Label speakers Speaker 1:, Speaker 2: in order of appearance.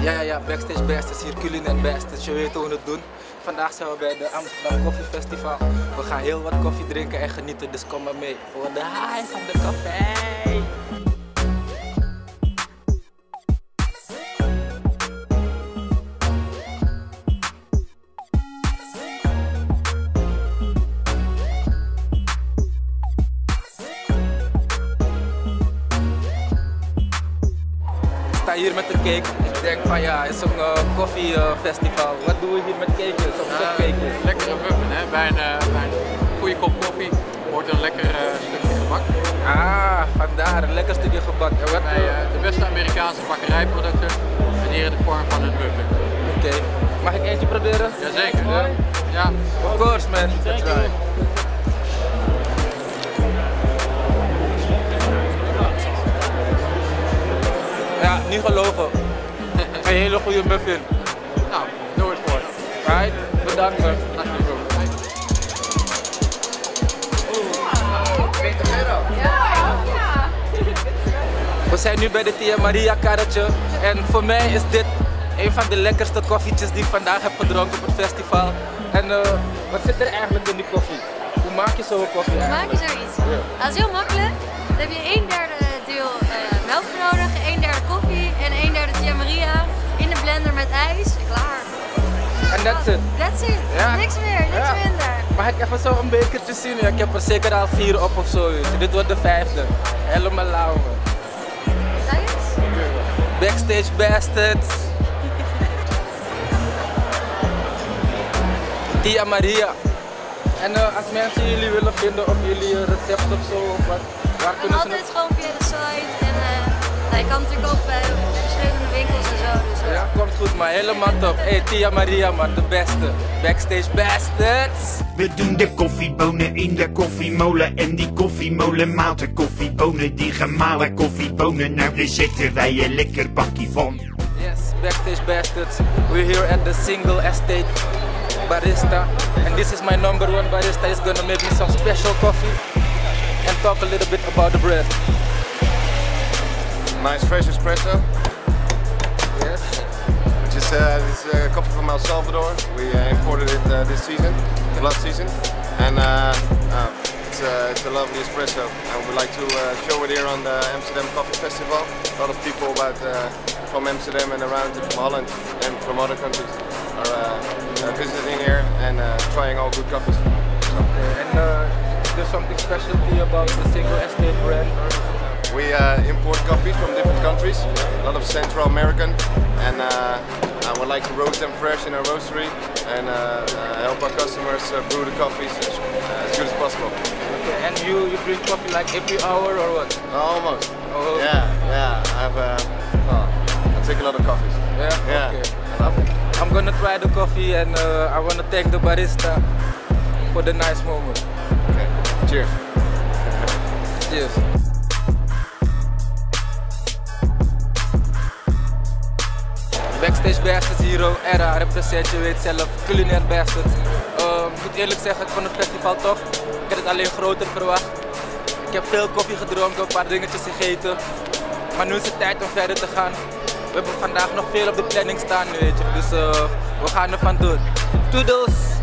Speaker 1: Ja, Backstage Bastards hier, Culinair Bastards. Je weet hoe we het doen. Vandaag zijn we bij de Amsterdam Koffie Festival. We gaan heel wat koffie drinken en genieten, dus kom maar mee voor de high van de café. Ik sta hier met een cake. Ik denk van ja, het is een koffiefestival. Wat doen we hier met cakejes of cakejes?
Speaker 2: Lekkere muffin, hè? Bij een goede kop koffie wordt een lekker stukje gebak.
Speaker 1: Ah, vandaar een lekker stukje gebak. En wat
Speaker 2: Bij de beste Amerikaanse bakkerijproducten en hier in de vorm van een muffin.
Speaker 1: Oké. Mag ik eentje proberen?
Speaker 2: Jazeker. Ja.
Speaker 1: Of course man. That's right. Ja, niet gelogen. Een hele goede muffin.
Speaker 2: Nou, doe het voor.
Speaker 1: Right, bedankt man. We zijn nu bij de Tia Maria karretje en voor mij is dit een van de lekkerste koffietjes die ik vandaag heb gedronken op het festival. En wat zit er eigenlijk in die koffie? Hoe maak je zo'n koffie
Speaker 3: Hoe
Speaker 1: eigenlijk?
Speaker 3: maak je zoiets? Dat is heel makkelijk. Dan heb je 1/3 deel melk voor nodig, 1/3 koffie en 1/3 Tia Maria in de blender met ijs. Klaar.
Speaker 1: En that's it?
Speaker 3: That's it.
Speaker 1: Ja.
Speaker 3: Niks meer, niks minder.
Speaker 1: Mag ik even zo een bekertje zien? Ja, ik heb er zeker al 4 op of zo. Dit wordt de 5e. Helemaal lauw. Backstage Bastards. Tia Maria. En als mensen jullie willen vinden of jullie een recept of zo, of wat, waar
Speaker 3: En
Speaker 1: kunnen ze
Speaker 3: altijd gewoon via de site en je kan natuurlijk ook bij verschillende winkels en zo. Dus,
Speaker 1: Ja, komt goed maar helemaal top. Hey Tia Maria man, de beste. Backstage Bastards.
Speaker 4: We doen de koffiebonen in de koffiemolen en die koffiemolen maalt de koffiebonen, die gemalen koffiebonen. Nou, daar zetten wij een lekker bakje van.
Speaker 1: Yes, Backstage Bastards. We're here at the Single Estate Barista. And this is my #1 barista. He's gonna make me some special coffee and talk a little bit about the bread.
Speaker 5: Nice fresh espresso.
Speaker 1: Yes.
Speaker 5: Which is this coffee from El Salvador. We imported it this season, last season, and it's a lovely espresso. And we like to show it here on the Amsterdam Coffee Festival. A lot of people from Amsterdam and around from Holland and from other countries are visiting here and trying all good coffees.
Speaker 1: Okay. And is there something specialty about the Single Estate brand?
Speaker 5: We import coffees from different countries, a lot of Central American, and we like to roast them fresh in our roastery and help our customers brew the coffees as good as possible.
Speaker 1: Okay. And you drink coffee like every hour or what?
Speaker 5: Almost.
Speaker 1: Oh.
Speaker 5: Yeah. I take a lot of coffees.
Speaker 1: Yeah? Okay. I'm gonna try the coffee and I want to thank the barista for the nice moment.
Speaker 5: Okay. Cheers.
Speaker 1: Cheers. Backstage Bastards Hero, Era, represent, je weet zelf, Culinair Bastards. Ik moet eerlijk zeggen, ik vond het festival tof. Ik had het alleen groter verwacht. Ik heb veel koffie gedronken, een paar dingetjes gegeten. Maar nu is het tijd om verder te gaan. We hebben vandaag nog veel op de planning staan, weet je. Dus we gaan ervan doen. Toodles!